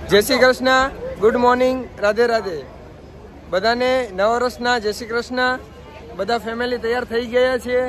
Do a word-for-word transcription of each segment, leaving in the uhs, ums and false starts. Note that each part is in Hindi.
जय श्री कृष्ण, गुड मॉर्निंग, राधे राधे। बधाने नव वर्षना जय श्री कृष्ण। बधा फैमिली तैयार थई गया छे।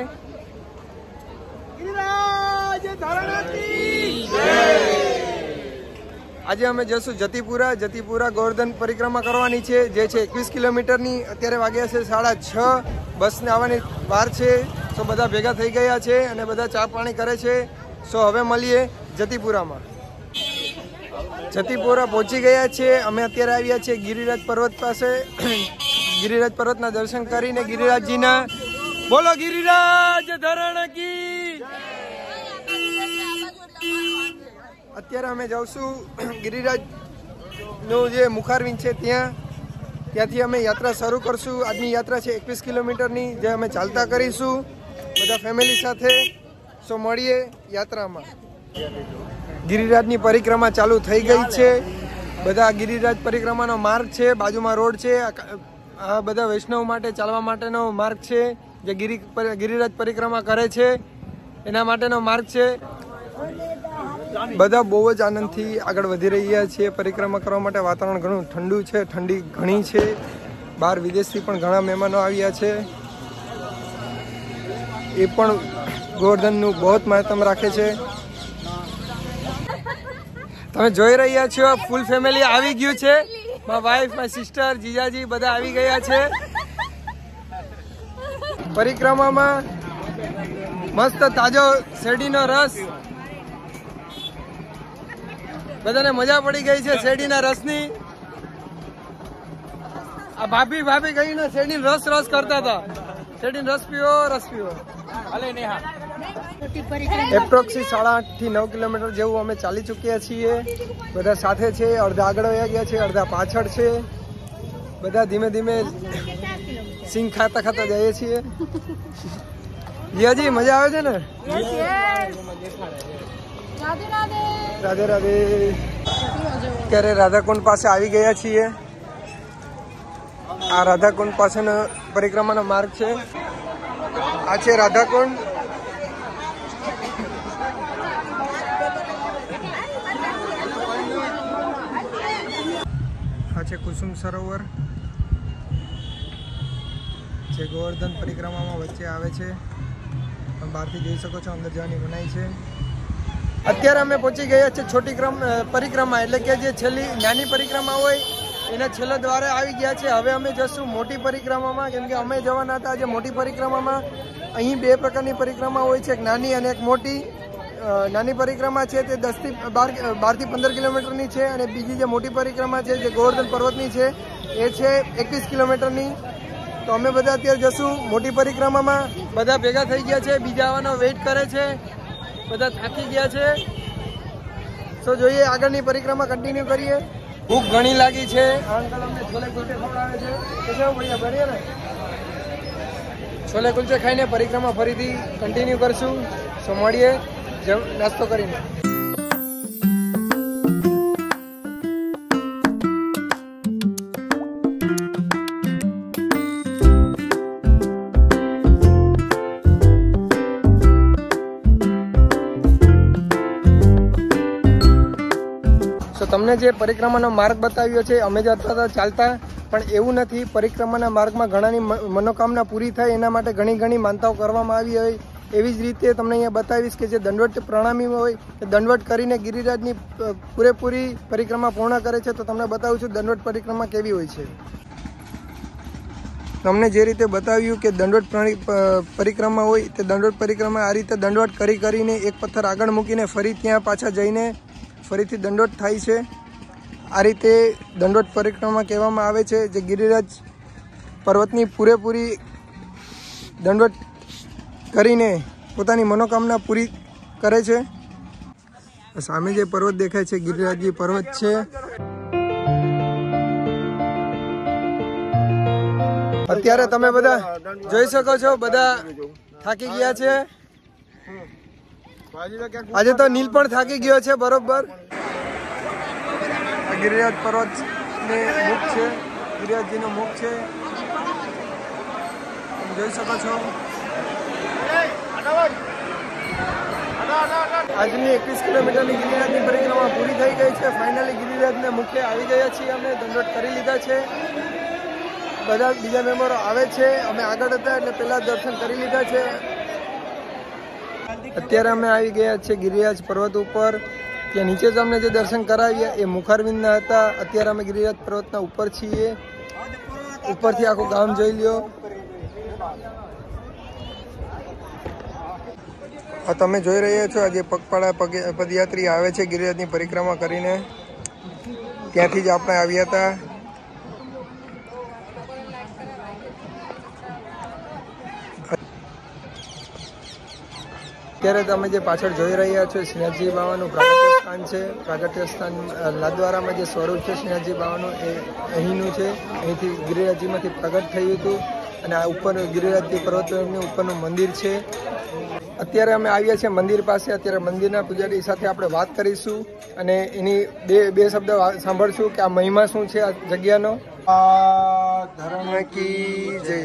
आज अमे जशु जतीपुरा। जतीपुरा गोवर्धन परिक्रमा करवानी छे, जे छे एकवीस किलोमीटर नी। अत्यारे वाग्या छे साढ़ा छ। बस ने आववानी वार छे। सो बधा भेगा थई गया छे अने बधा चा पाणी करे छे। सो हवे मळीए जतीपुरा में। जतीपुरा पहुंची गया छे। अमे अत्यारे आव्या छे गिरिराज पर्वत पासे। गिरिराज पर्वतना दर्शन करीने गिरिराजजीना बोलो गिरिराज धरण की। अत्यारे अमे जावशुं गिरिराज नो जे मुखारविंद छे त्यां। त्याथी अमे यात्रा शरू करशुं। आजनी यात्रा छे एकवीस किलोमीटरनी, जे अमे चालता करीशुं बधा फैमिली साथे। सो मळीए यात्रामां। गिरिराजनी परिक्रमा चालू थई गई छे। बधा गिरिराज परिक्रमानो मार्ग छे, बाजुमां रोड छे। आ बधा वैष्णव माटे चालवा माटेनो मार्ग छे, जे गिरि गिरिराज परिक्रमा करे छे एना माटेनो मार्ग छे। बधा बहु ज आनंदथी आगळ वधी रह्या छे। परिक्रमा करवा माटे वातावरण घणुं ठंडू छे, ठंडी घणी छे। बहार विदेशथी पण घणा महेमानो आव्या छे। ए पण गोवर्धननुं बहुत महत्व राखे छे। તમે જોઈ રહ્યા છો ફૂલ ફેમિલી આવી ગયું છે। માય વાઇફ, માય સિસ્ટર, જીજાજી બધા આવી ગયા છે। પરિક્રમામાં મસ્ત તાજો શેરડીનો રસ। બધાને મજા પડી ગઈ છે શેરડીના રસની। આ ભાભી ભાભી કહીને શેરડીનો રસ રસ કરતા હતા। શેરડીનો રસ પીવો, રસ પીવો। હાલે નેહા। एप्रोक्सी साढ़ा आठ थी नौ किलोमीटर जेवुं अमे चाली चूक्या छीए। बधा साथे छे, अर्धा आगळ वया गया छे, अर्धा पाछळ छे। बधा धीमे धीमे सिंग खाता खाता जाईए छीए। जियाजी मजा आवे छे ने? राधे राधे। राधे राधे। त्यारे राधाकुंड पासे आवी गया छीए। आ राधाकुंड पासेनो परिक्रमानो मार्ग छे। आ छे राधाकुंड। છે કુસુમ સરોવર, જે ગોવર્ધન પરિક્રમામાં વચ્ચે આવે છે। તમે બહારથી જોઈ શકો છો, અંદર જવાની મનાઈ છે। અત્યારે અમે પહોંચી ગયા છે છોટી ક્રમ પરિક્રમા, એટલે કે જે છેલ્લી નાની પરિક્રમા હોય એના છેલ્લા દ્વારે આવી ગયા છે। હવે અમે જશું મોટી પરિક્રમામાં, કેમ કે અમે જવાના હતા આજે મોટી પરિક્રમામાં। અહીં બે પ્રકારની પરિક્રમા હોય છે, એક નાની અને એક મોટી। नानी परिक्रमा है ते दस थी बार बार थी पंदर किलोमीटर नी है। और बीजी जो मोटी परिक्रमा है जो गोवर्धन पर्वतनी है ए है एकवीस किलोमीटर नी। तो अमे बधा अत्यारे जशुं मोटी परिक्रमा में। बधा भेगा थई गया है, बीजा आववानो वेट करे छे। बधा थाकी गया है। सो जोईए आगळनी परिक्रमा कंटिन्यू करीए। भूख घणी लागी है। अंकल अमने छोले कुलचे खवडावे छे। तो केवुं बढ़िया भरीए ने छोले कुलचे खाईने परिक्रमा फरीथी कंटिन्यू करशुं। सो मळीए जब नास्तो करीने। तो तमने जे परिक्रमानो मार्ग बताव्यो छे, अमे जता था चालता, पण एवुं नथी। परिक्रमाना मार्गमां घणानी मनोकामना पूरी थाय एना माटे घणी घणी मानताओ करवामां आवी होय। एवी ज रीते तमने अहींया बतावीश के जे दंडवत प्रणामी होय ते दंडवत करीने गिरिराजनी पूरेपूरी परिक्रमा पूर्ण करे छे। तो तमने बतावुं छुं दंडवत परिक्रमा केवी होय छे। तमने जे रीते बताव्युं के दंडवत परिक्रमा होय ते दंडवत परिक्रमा आ रीते दंडवत करी करीने एक पत्थर आगळ मूकीने फरी त्यां पाछा जईने फरीथी दंडवत थाय छे। आ रीते दंडवत परिक्रमा कहेवामां आवे छे, जे गिरिराज पर्वतनी पूरेपूरी दंडवत करीने पोतानी मनोकामना पूरी करे छे। सामे जे पर्वत देखाय छे गिरिराजजी पर्वत छे। अत्यारे तमे बधा जोई शको छो, बधा थाकी गया छे। आज तो नील पण थाकी गयो छे बरोबर। गिरिराज पर्वत ने मुख छे, गिरिराजजी नो मुख छे, जोई शको छो। આજની એકવીસ કિલોમીટરની ગિરિરાજની પરિક્રમા પૂરી થઈ ગઈ છે। ફાઇનલી ગિરિરાજને મુખ્ય આવી ગયા છીએ અમે, દંડોત કરી લીધા છે। બધા બીજા મેમ્બરો આવે છે, અમે આગળ હતા એટલે પહેલા દર્શન કરી લીધા છે। અત્યારે અમે આવી ગયા છે ગિરિરાજ પર્વત ઉપર। ત્યાં નીચે જ અમને જે દર્શન કરાવ્યા એ મુખારવિંદના હતા। અત્યારે અમે ગિરિરાજ પર્વતના ઉપર છીએ। ઉપરથી આખું ગામ જોઈ લ્યો। આ તમે જોઈ રહ્યા છો આજે પગપાળા પગ પદયાત્રી આવે છે ગિરિરાજની પરિક્રમા કરીને। ત્યાંથી જ આપણે આવ્યા હતા। અત્યારે તમે જે પાછળ જોઈ રહ્યા છો શ્રીનાથજી બાવાનું પ્રાગટ્ય સ્થાન છે। પ્રાગટ્ય સ્થાન લાદવારામાં જે સ્વરૂપ છે શ્રીનાથજી બાવાનું એ અહીંનું છે। અહીંથી ગિરિરાજજીમાંથી પ્રગટ થયું હતું અને આ ઉપર ગિરિરાજજી પર્વતની ઉપરનું મંદિર છે। અત્યારે અમે આવ્યા છીએ મંદિર પાસે। અત્યારે મંદિરના પૂજારી સાથે આપણે વાત કરીશું અને એની બે બે શબ્દ સાંભળશું કે આ મહિમા શું છે આ જગ્યાનો। धर्म की जय।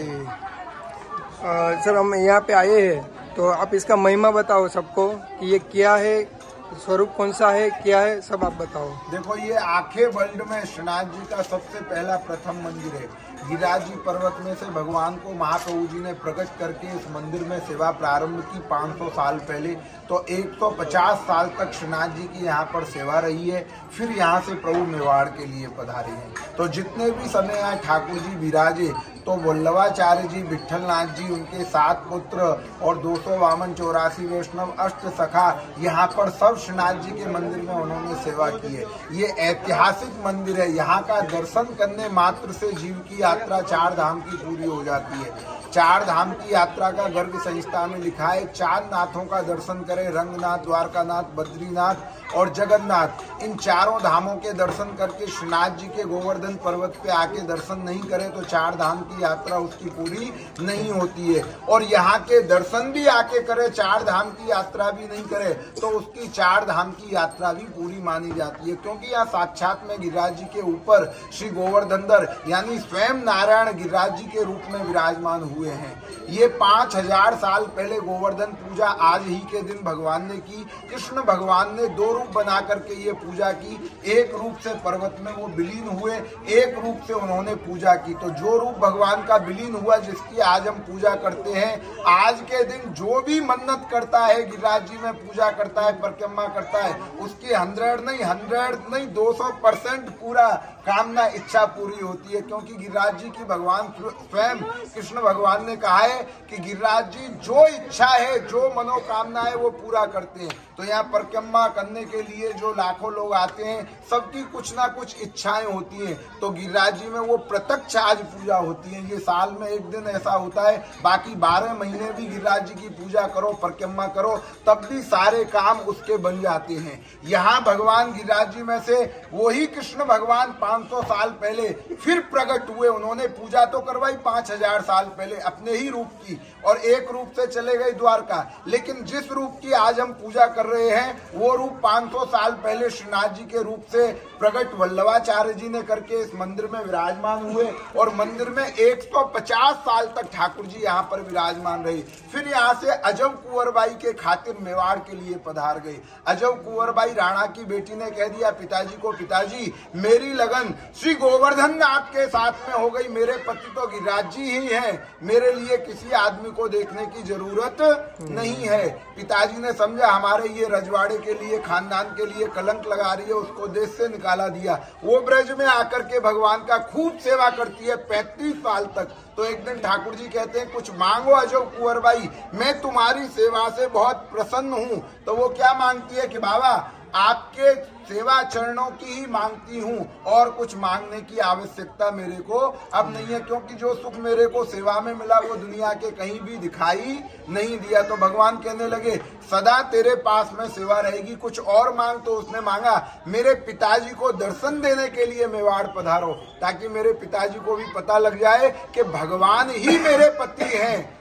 सर हम यहाँ पे आए हैं तो आप इसका महिमा बताओ सबको कि ये क्या है, स्वरूप कौन सा है, क्या है, सब आप बताओ। देखो ये आखे वर्ल्ड में श्रीनाथ जी का सबसे पहला प्रथम मंदिर है। गिरिराज जी पर्वत में से भगवान को महाप्रभु जी ने प्रकट करके इस मंदिर में सेवा प्रारंभ की पाँच सौ साल पहले। तो एक सौ पचास साल तक श्रीनाथ जी की यहाँ पर सेवा रही है। फिर यहाँ से प्रभु मेवाड़ के लिए पधारे हैं। तो जितने भी समय यहाँ ठाकुर जी विराजे तो वल्लभाचार्य जी, विठलनाथ जी, उनके सात पुत्र और दो सौ बावन चौरासी वैष्णव अष्ट सखा यहाँ पर सब श्रीनाथ जी के मंदिर में उन्होंने सेवा की है। ये ऐतिहासिक मंदिर है। यहाँ का दर्शन करने मात्र से जीव की यात्रा चार धाम की पूरी हो जाती है। चार धाम की यात्रा का गर्ग संहिता में लिखा है, चार नाथों का दर्शन करें, रंगनाथ, द्वारकानाथ, बद्रीनाथ और जगन्नाथ। इन चारों धामों के दर्शन करके श्रीनाथ जी के गोवर्धन पर्वत पे आके दर्शन नहीं करें तो चार धाम की यात्रा उसकी पूरी नहीं होती है। और यहाँ के दर्शन भी आके करे, चार धाम की यात्रा भी नहीं करे तो उसकी चार धाम की यात्रा भी पूरी मानी जाती है। क्योंकि यहाँ साक्षात में गिरिराज जी के ऊपर श्री गोवर्धनधर यानी स्वयं नारायण गिरिराज जी के रूप में विराजमान हुए हैं। ये पांच हजार साल पहले गोवर्धन पूजा आज ही के दिन भगवान ने की। कृष्ण भगवान ने दो रूप बना करके ये पूजा की। एक रूप से पर्वत में वो विलीन हुए, एक रूप से उन्होंने पूजा की। तो जो रूप भगवान का विलीन हुआ जिसकी आज हम पूजा करते हैं, आज के दिन जो भी मन्नत करता है गिरिराज जी में पूजा करता है, परिक्रमा करता है, उसकी हंड्रेड नहीं हंड्रेड नहीं दो सौ परसेंट पूरा कामना इच्छा पूरी होती है। क्योंकि गिरिराज जी की भगवान स्वयं कृष्ण भगवान ने कहा है कि गिरिराज जी जो इच्छा है, जो मनोकामना है वो पूरा करते हैं। तो यहाँ परिक्रमा करने के लिए जो लाखों लोग आते हैं सबकी कुछ ना कुछ इच्छाएं होती हैं। तो गिरिराज जी में वो प्रत्यक्ष आज पूजा होती है। ये साल में एक दिन ऐसा होता है, बाकी बारह महीने भी गिरिराज जी की पूजा करो, परिक्रमा करो, तब भी सारे काम उसके बन जाते हैं। यहाँ भगवान गिरिराज जी में से वही कृष्ण भगवान पाँच सौ साल पहले फिर प्रकट हुए। उन्होंने पूजा तो करवाई पांच हजार साल पहले अपने ही रूप की और एक रूप से चले गए द्वारका। लेकिन जिस रूप की आज हम पूजा कर रहे हैं वो रूप पाँच सौ साल पहले श्रीनाथ जी के रूप से प्रकट वल्लभाचार्य जी ने करके इस मंदिर में विराजमान हुए। और मंदिर में एक सौ पचास साल तक ठाकुर जी यहाँ पर विराजमान रहे। फिर यहाँ से अजब कुंवरबाई के खातिर मेवाड़ के लिए पधार गए। अजब कुंवरबाई राणा की बेटी ने कह दिया पिताजी को, पिताजी मेरी लगन श्री गोवर्धन नाथ के साथ में हो गई। मेरे पति तो गिरिराज जी ही हैं, मेरे लिए किसी आदमी को देखने की जरूरत नहीं है। पिताजी ने समझा हमारे ये रजवाड़े के लिए, खानदान के लिए कलंक लगा रही है, उसको देश से निकाला दिया। वो ब्रज में आकर के भगवान का खूब सेवा करती है पैंतीस साल तक। तो एक दिन ठाकुर जी कहते हैं कुछ मांगो अजब कुंवरबाई, मैं तुम्हारी सेवा से बहुत प्रसन्न हूँ। तो वो क्या मांगती है कि बाबा आपके सेवा चरणों की ही मांगती हूँ और कुछ मांगने की आवश्यकता मेरे को अब नहीं है। क्योंकि जो सुख मेरे को सेवा में मिला वो दुनिया के कहीं भी दिखाई नहीं दिया। तो भगवान कहने लगे सदा तेरे पास में सेवा रहेगी, कुछ और मांग। तो उसने मांगा मेरे पिताजी को दर्शन देने के लिए मेवाड़ पधारो, ताकि मेरे पिताजी को भी पता लग जाए कि भगवान ही मेरे पति हैं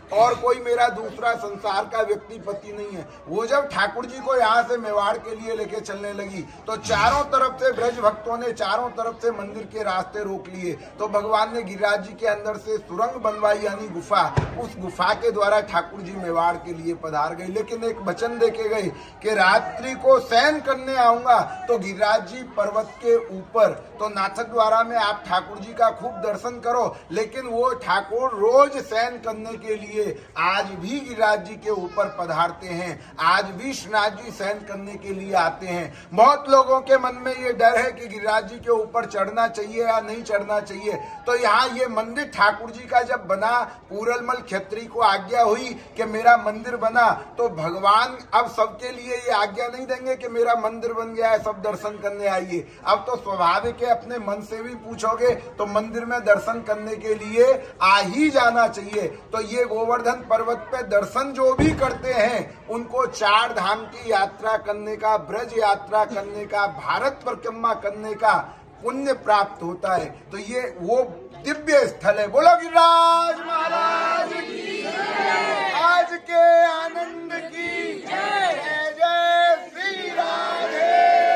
और कोई मेरा दूसरा संसार का व्यक्ति पति नहीं है। वो जब ठाकुर जी को यहाँ से मेवाड़ के लिए लेके चलने लगी तो चारों तरफ से ब्रज भक्तों ने चारों तरफ से मंदिर के रास्ते रोक लिए। तो भगवान ने गिरिराज जी के अंदर से सुरंग बनवाई यानी गुफा, उस गुफा के द्वारा ठाकुर जी मेवाड़ के लिए पधार गए। लेकिन एक वचन देके गए कि रात्रि को शयन करने आऊंगा तो गिरिराज जी पर्वत के ऊपर, तो नाथक द्वारा में आप ठाकुर जी का खूब दर्शन करो। लेकिन वो ठाकुर रोज शयन करने के लिए आज भी गिरिराज जी के ऊपर पधारते हैं, आज भी श्रीनाथ जी शयन करने के लिए आते हैं। बहुत लोगों के मन में ये डर है कि गिरिराज जी के ऊपर चढ़ना चाहिए या नहीं चढ़ना चाहिए। तो यहाँ ये मंदिर ठाकुर जी का जब बना, पूरलमल क्षत्रिय को आज्ञा हुई कि मेरा मंदिर बना, तो भगवान अब सबके लिए ये आज्ञा नहीं देंगे कि मेरा मंदिर बन गया है सब दर्शन करने आइए। अब तो स्वाभाविक है, अपने मन से भी पूछोगे तो मंदिर में दर्शन करने के लिए आ ही जाना चाहिए। तो ये गोवर्धन पर्वत पे दर्शन जो भी करते हैं उनको चार धाम की यात्रा करने का, ब्रज यात्रा करने का, भारत परिक्रमा करने का पुण्य प्राप्त होता है। तो ये वो दिव्य स्थल है। बोलो गिरिराज महाराज की जय, आज के आनंद की जय, जय श्री राधे।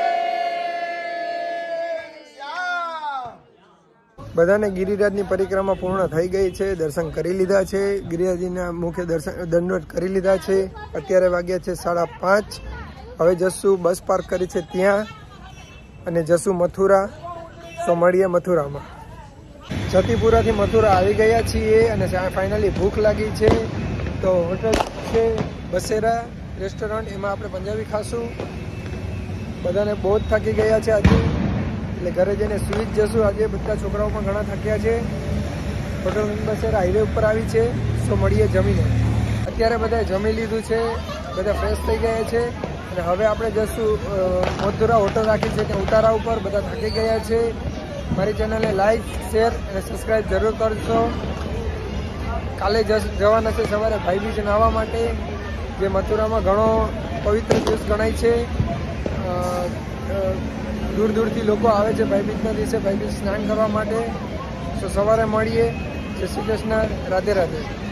બધાને ગિરિરાજની પરિક્રમા પૂર્ણ થઈ ગઈ છે, દર્શન કરી લીધા છે, ગિરિરાજજીના મુખ્ય દર્શન દંડવત કરી લીધા છે। અત્યારે વાગ્યા છે સાડા પાંચ। હવે જશું બસ પાર્ક કરી છે ત્યાં અને જશું મથુરા। સો મળીએ મથુરામાં। જતીપુરાથી મથુરા આવી ગયા છીએ અને ફાઇનલી ભૂખ લાગી છે તો હોટલ છે બસેરા રેસ્ટોરન્ટ, એમાં આપણે પંજાબી ખાશું। બધાને બહુ જ થાકી ગયા છે આજે, એટલે ઘરે જઈને સુઈ જ જશું। આજે બધા છોકરાઓ પણ ઘણા થાક્યા છે। હોટલ બસેરા હાઈવે ઉપર આવી છે। સો મળીએ જમીને। અત્યારે બધાએ જમી લીધું છે, બધા ફ્રેશ થઈ ગયા છે અને હવે આપણે જશું મથુરા હોટલ રાખી છે ત્યાં ઉતારા ઉપર। બધા થાકી ગયા છે। મારી ચેનલને લાઈક, શેર અને સબસ્ક્રાઈબ જરૂર કરશો। કાલે જવાના છે સવારે ભાઈ બીજ નાહવા માટે, જે મથુરામાં ઘણો પવિત્ર દિવસ ગણાય છે। दूर दूर थी लोग आवे छे भाई बीज दिवसे भाई बीज स्नान करवा माटे। तो सवारे मळीए। जय श्री कृष्ण, राधे राधे।